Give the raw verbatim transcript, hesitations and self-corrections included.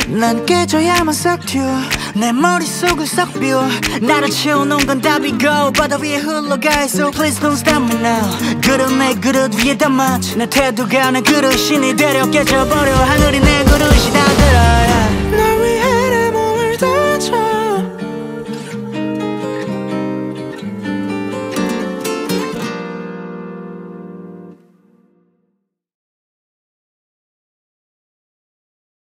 난 깨져야만 싹 튀어 내 머릿속을 싹 비워 나를 채워놓은 건 답이고 바다 위에 흘러가 So please don't stop me now 그릇 내 그릇 위에 담았지 내 태도가 내 그릇이 니 되려 깨져버려 하늘이 내 그릇이 다 들어